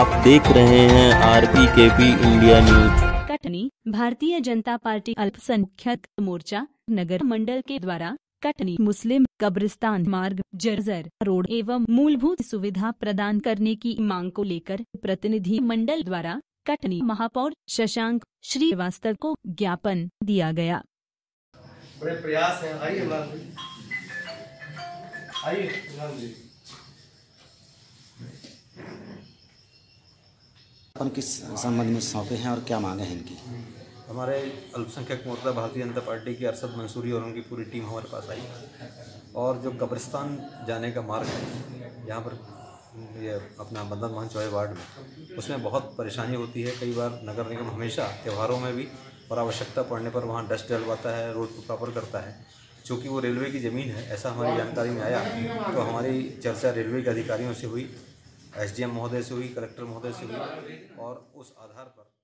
आप देख रहे हैं RPKP India news. Katni Bharatiya Janata party अल्पसंख्यक मोर्चा नगर मंडल के द्वारा कटनी मुस्लिम कब्रिस्तान मार्ग जर्जर रोड एवं मूलभूत सुविधा प्रदान करने की मांग को लेकर प्रतिनिधि मंडल द्वारा कटनी महापौर शशांक श्रीवास्तव को ज्ञापन दिया गया। बड़े प्रयास हैं। आइए इमरान जी, आइए इमरान जी। अपन किस संबंध में सौंपे हैं और क्या मांगे हैं इनकी? हमारे अल्पसंख्यक मोर्चा भारतीय जनता पार्टी की अरशद मंसूरी और उनकी पूरी टीम हमारे पास आई और जो कब्रिस्तान जाने का मार्ग है यहाँ पर ये अपना बंधन महन चौहे वार्ड में, उसमें बहुत परेशानी होती है। कई बार नगर निगम हमेशा त्योहारों में भी और आवश्यकता पड़ने पर वहाँ डस्ट डलवाता है, रोड को प्रॉपर करता है। चूँकि वो रेलवे की ज़मीन है, ऐसा हमारी जानकारी में आया, तो हमारी चर्चा रेलवे के अधिकारियों से हुई, SDM महोदय से हुई, कलेक्टर महोदय से हुई और उस आधार पर